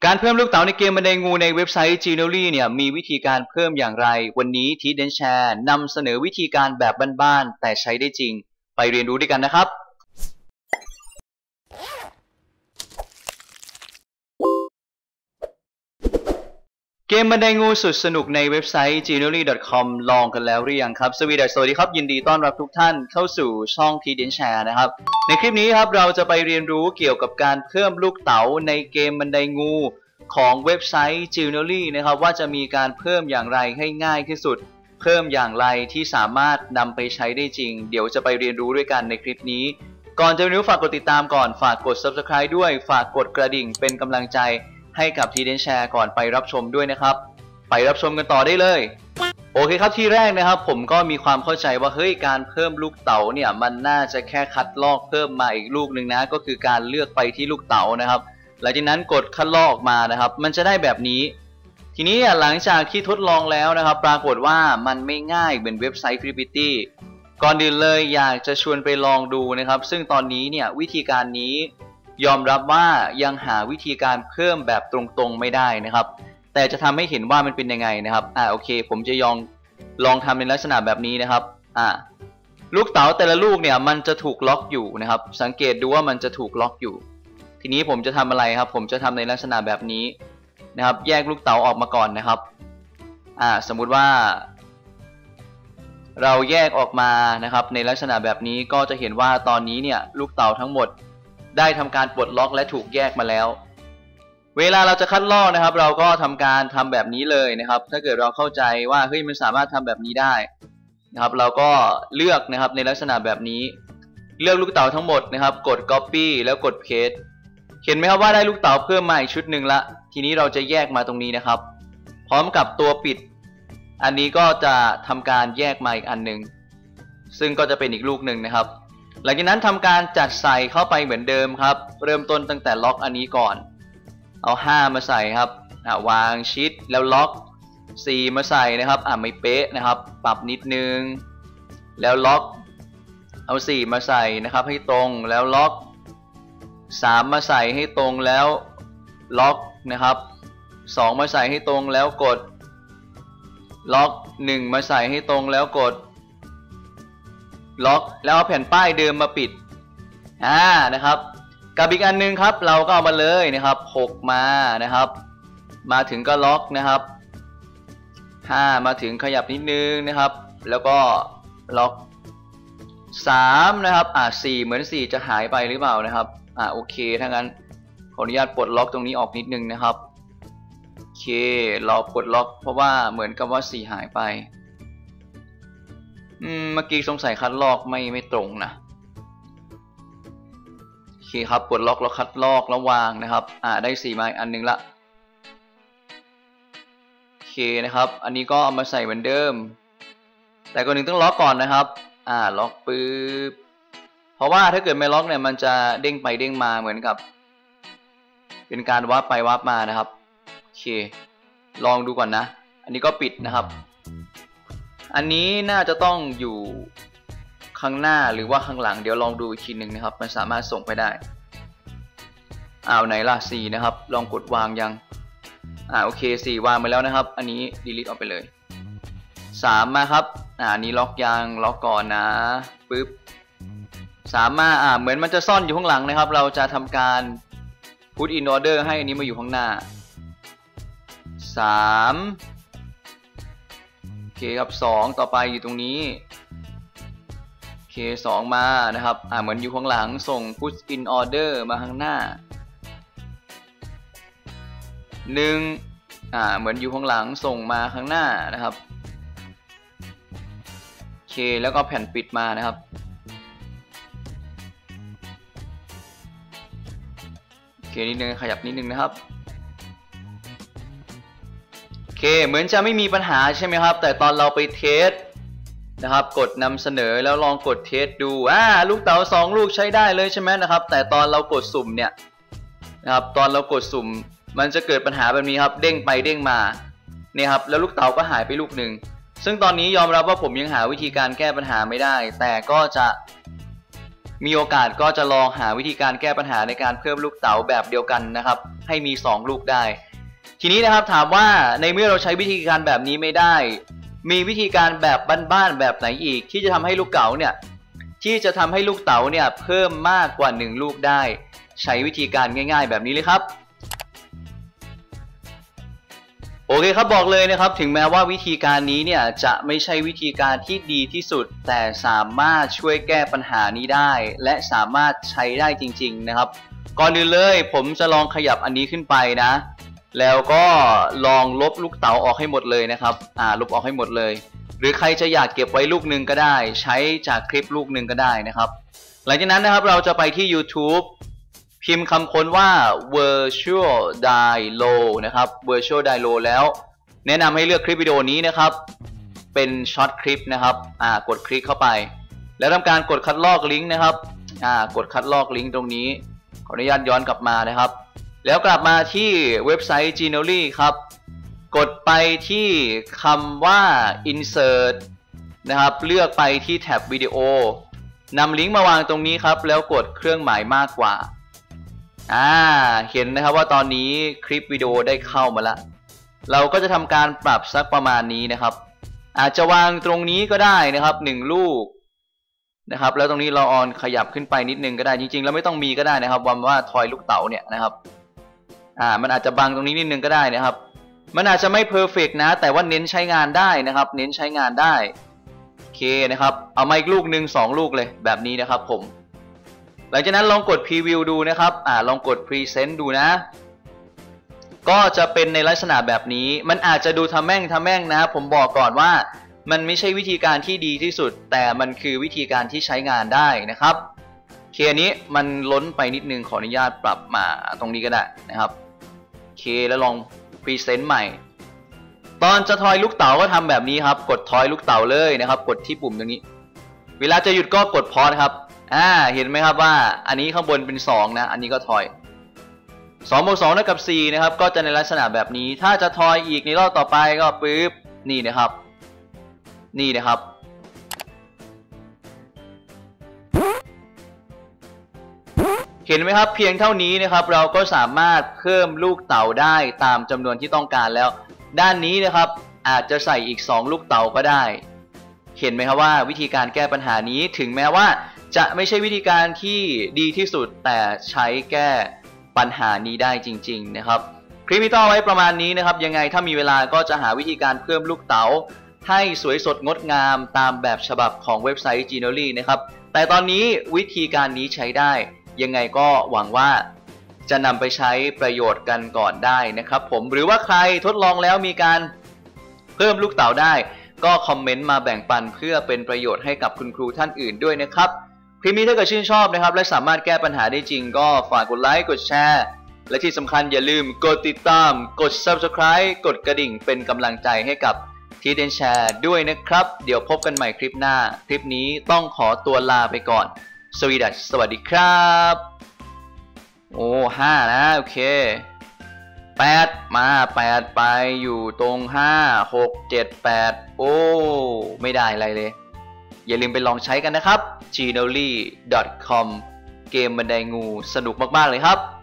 การเพิ่มลูกเต๋าในเกมบันไดงูในเว็บไซต์ Genially เนี่ยมีวิธีการเพิ่มอย่างไรวันนี้ทีเดนแชร์นำเสนอวิธีการแบบบ้านๆแต่ใช้ได้จริงไปเรียนรู้ด้วยกันนะครับเกมบันไดงูสุดสนุกในเว็บไซต์ genially.com ลองกันแล้วหรือยังครับสวัสดีครับยินดีต้อนรับทุกท่านเข้าสู่ช่องทีเดนแชร์นะครับในคลิปนี้ครับเราจะไปเรียนรู้เกี่ยวกับการเพิ่มลูกเต๋าในเกมบันไดงูของเว็บไซต์ Genially นะครับว่าจะมีการเพิ่มอย่างไรให้ง่ายที่สุดเพิ่มอย่างไรที่สามารถนำไปใช้ได้จริงเดี๋ยวจะไปเรียนรู้ด้วยกันในคลิปนี้ก่อนจะเรียนรู้ฝากกดติดตามก่อนฝากกด Subscribe ด้วยฝากกดกระดิ่งเป็นกำลังใจให้กับทีเดนแชร์ก่อนไปรับชมด้วยนะครับไปรับชมกันต่อได้เลยโอเคครับที่แรกนะครับผมก็มีความเข้าใจว่าเฮ้ยการเพิ่มลูกเต๋าเนี่ยมันน่าจะแค่คัดลอกเพิ่มมาอีกลูกหนึ่งนะก็คือการเลือกไปที่ลูกเต๋านะครับหลังจากนั้นกดคัดลอกมานะครับมันจะได้แบบนี้ทีนี้หลังจากที่ทดลองแล้วนะครับปรากฏว่ามันไม่ง่ายเหมือนเว็บไซต์ Flippity ก่อนอื่นเลยอยากจะชวนไปลองดูนะครับซึ่งตอนนี้เนี่ยวิธีการนี้ยอมรับว่ายังหาวิธีการเพิ่มแบบตรงๆไม่ได้นะครับแต่จะทำให้เห็นว่ามันเป็นยังไงนะครับโอเคผมจะลองทำในลักษณะแบบนี้นะครับลูกเต๋าแต่ละลูกเนี่ยมันจะถูกล็อกอยู่นะครับสังเกตดูว่ามันจะถูกล็อกอยู่ทีนี้ผมจะทำอะไรครับผมจะทำในลักษณะแบบนี้นะครับแยกลูกเต๋าออกมาก่อนนะครับสมมุติว่าเราแยกออกมานะครับในลักษณะแบบนี้ก็จะเห็นว่าตอนนี้เนี่ยลูกเต๋าทั้งหมดได้ทำการปลดล็อกและถูกแยกมาแล้วเวลาเราจะคัดลอกนะครับเราก็ทำการทำแบบนี้เลยนะครับถ้าเกิดเราเข้าใจว่าเฮ้ยมันสามารถทำแบบนี้ได้นะครับเราก็เลือกนะครับในลักษณะแบบนี้เลือกลูกเต๋าทั้งหมดนะครับกด Copy แล้วกด Paste เห็นไหมครับว่าได้ลูกเต๋าเพิ่มมาอีกชุดหนึ่งละทีนี้เราจะแยกมาตรงนี้นะครับพร้อมกับตัวปิดอันนี้ก็จะทำการแยกมาอีกอันหนึ่งซึ่งก็จะเป็นอีกลูกหนึ่งนะครับหลังจากนั้นทำการจัดใส่เข้าไปเหมือนเดิมครับเริ่มต้นตั้งแต่ล็อกอันนี้ก่อนเอา5มาใส่ครับวางชิดแล้วล็อก4มาใส่นะครับไม่เป๊ะนะครับปรับนิดนึงแล้วล็อกเอา4มาใส่นะครับให้ตรงแล้วล็อก3มาใส่ให้ตรงแล้วล็อกนะครับ2มาใส่ให้ตรงแล้วกดล็อก1มาใส่ให้ตรงแล้วกดล็อกแล้วเอาแผ่นป้ายเดิมมาปิดนะครับกับอีกอันนึงครับเราก็เอามาเลยนะครับ6มานะครับมาถึงก็ล็อกนะครับ5มาถึงขยับนิดนึงนะครับแล้วก็ล็อก3นะครับ4เหมือน4จะหายไปหรือเปล่านะครับโอเคถ้างั้นขออนุญาตปลดล็อกตรงนี้ออกนิดนึงนะครับโอเคเราปลดล็อกเพราะว่าเหมือนกับว่า4หายไปเมื่อกี้สงสัยคัดลอกไม่ตรงนะโอเคครับปลดล็อกแล้วคัดลอกแล้ววางนะครับได้4มาอีกอันนึงละโอเคนะครับอันนี้ก็เอามาใส่เหมือนเดิมแต่ก่อนหนึ่งต้องล็อกก่อนนะครับล็อกปึ๊บเพราะว่าถ้าเกิดไม่ล็อกเนี่ยมันจะเด้งไปเด้งมาเหมือนกับเป็นการวาร์ปไปวาร์ปมานะครับโอเคลองดูก่อนนะอันนี้ก็ปิดนะครับอันนี้น่าจะต้องอยู่ข้างหน้าหรือว่าข้างหลังเดี๋ยวลองดูอีกทีหนึ่งนะครับมันสามารถส่งไปได้ไหนล่ะ4นะครับลองกดวางยังโอเค4วางไปแล้วนะครับอันนี้ delete ออกไปเลย3มาครับอันนี้ล็อกยังล็อกก่อนนะปึ๊บ3มาเหมือนมันจะซ่อนอยู่ข้างหลังนะครับเราจะทำการ put in order ให้อันนี้มาอยู่ข้างหน้า3โอเคครับ2ต่อไปอยู่ตรงนี้โอเค2มานะครับเหมือนอยู่ข้างหลังส่ง put in order มาข้างหน้า1เหมือนอยู่ข้างหลังส่งมาข้างหน้านะครับโอเคแล้วก็แผ่นปิดมานะครับโอเคนิดนึงขยับนิดนึงนะครับโอเคเหมือนจะไม่มีปัญหาใช่ไหมครับแต่ตอนเราไปเทสนะครับกดนำเสนอแล้วลองกดเทสดูลูกเต๋า2ลูกใช้ได้เลยใช่ไหมนะครับแต่ตอนเรากดสุ่มเนี่ยนะครับตอนเรากดสุ่มมันจะเกิดปัญหาแบบนี้ครับเด้งไปเด้งมาเนี่ยครับแล้วลูกเต๋าก็หายไปลูกหนึ่งซึ่งตอนนี้ยอมรับว่าผมยังหาวิธีการแก้ปัญหาไม่ได้แต่ก็จะมีโอกาสก็จะลองหาวิธีการแก้ปัญหาในการเพิ่มลูกเต๋าแบบเดียวกันนะครับให้มี2ลูกได้ทีนี้นะครับถามว่าในเมื่อเราใช้วิธีการแบบนี้ไม่ได้มีวิธีการแบบบ้านๆแบบไหนอีกที่จะทำให้ลูกเต๋าเนี่ยเพิ่มมากกว่า1ลูกได้ใช้วิธีการง่ายๆแบบนี้เลยครับโอเคครับบอกเลยนะครับถึงแม้ว่าวิธีการนี้เนี่ยจะไม่ใช่วิธีการที่ดีที่สุดแต่สามารถช่วยแก้ปัญหานี้ได้และสามารถใช้ได้จริงๆนะครับก่อนอื่นเลยผมจะลองขยับอันนี้ขึ้นไปนะแล้วก็ลองลบลูกเต๋าออกให้หมดเลยนะครับลบออกให้หมดเลยหรือใครจะอยากเก็บไว้ลูกหนึ่งก็ได้ใช้จากคลิปลูกหนึ่งก็ได้นะครับหลังจากนั้นนะครับเราจะไปที่ YouTube พิมพ์คำค้นว่า virtual dialo นะครับ virtual dialo แล้วแนะนำให้เลือกคลิปวิดีโอนี้นะครับเป็นช็อตคลิปนะครับกดคลิกเข้าไปแล้วทำการกดคัดลอกลิงก์นะครับกดคัดลอกลิงก์ตรงนี้ขออนุญาตย้อนกลับมานะครับแล้วกลับมาที่เว็บไซต์ Genially ครับกดไปที่คำว่า insert นะครับเลือกไปที่แท็บวิดีโอนำลิงก์มาวางตรงนี้ครับแล้วกดเครื่องหมายมากกว่าเห็นนะครับว่าตอนนี้คลิปวิดีโอได้เข้ามาแล้วเราก็จะทำการปรับสักประมาณนี้นะครับอาจจะวางตรงนี้ก็ได้นะครับ1ลูกนะครับแล้วตรงนี้เราขยับขึ้นไปนิดนึงก็ได้จริงๆแล้วไม่ต้องมีก็ได้นะครับว่าทอยลูกเต๋าเนี่ยนะครับมันอาจจะบังตรงนี้นิดนึงก็ได้นะครับมันอาจจะไม่เพอร์เฟกต์นะแต่ว่าเน้นใช้งานได้นะครับเน้นใช้งานได้โอเคนะครับเอามาอีกลูกหนึ่ง2ลูกเลยแบบนี้นะครับผมหลังจากนั้นลองกดพรีวิวดูนะครับลองกดพรีเซนต์ดูนะก็จะเป็นในลักษณะแบบนี้มันอาจจะดูทำแม่งนะผมบอกก่อนว่ามันไม่ใช่วิธีการที่ดีที่สุดแต่มันคือวิธีการที่ใช้งานได้นะครับเคนี้มันล้นไปนิดนึงขออนุญาตปรับมาตรงนี้ก็ได้นะครับเคแล้วลองพรีเซนต์ใหม่ตอนจะทอยลูกเต๋าก็ทำแบบนี้ครับกดทอยลูกเต๋าเลยนะครับกดที่ปุ่มตรงนี้เวลาจะหยุดก็กดพอสครับเห็นไหมครับว่าอันนี้ข้างบนเป็น2นะอันนี้ก็ทอย2 บวก 2 เท่ากับ 4นะครับก็จะในลักษณะแบบนี้ถ้าจะทอยอีกในรอบต่อไปก็ปึ๊บนี่นะครับเห็นไหมครับเพียงเท่านี้นะครับเราก็สามารถเพิ่มลูกเต๋าได้ตามจำนวนที่ต้องการแล้วด้านนี้นะครับอาจจะใส่อีก2ลูกเต๋าก็ได้เห็นไหมครับว่าวิธีการแก้ปัญหานี้ถึงแม้ว่าจะไม่ใช่วิธีการที่ดีที่สุดแต่ใช้แก้ปัญหานี้ได้จริงๆนะครับคลิปนี้ต้องไว้ประมาณนี้นะครับยังไงถ้ามีเวลาก็จะหาวิธีการเพิ่มลูกเต๋าให้สวยสดงดงามตามแบบฉบับของเว็บไซต์ Genially นะครับแต่ตอนนี้วิธีการนี้ใช้ได้ยังไงก็หวังว่าจะนำไปใช้ประโยชน์กันก่อนได้นะครับผมหรือว่าใครทดลองแล้วมีการเพิ่มลูกเต๋าได้ก็คอมเมนต์มาแบ่งปันเพื่อเป็นประโยชน์ให้กับคุณครูท่านอื่นด้วยนะครับคลิปนี้ถ้าเกิดชื่นชอบนะครับและสามารถแก้ปัญหาได้จริงก็ฝากกดไลค์กดแชร์และที่สำคัญอย่าลืมกดติดตามกด Subscribe กดกระดิ่งเป็นกำลังใจให้กับทีเดนแชร์ด้วยนะครับเดี๋ยวพบกันใหม่คลิปหน้าคลิปนี้ต้องขอตัวลาไปก่อนสวัสดีครับ5นะโอเค8มา8ไปอยู่ตรง5 6 7 8ไม่ได้อะไรเลยอย่าลืมไปลองใช้กันนะครับ genially.com เกมบันไดงูสนุกมากๆเลยครับ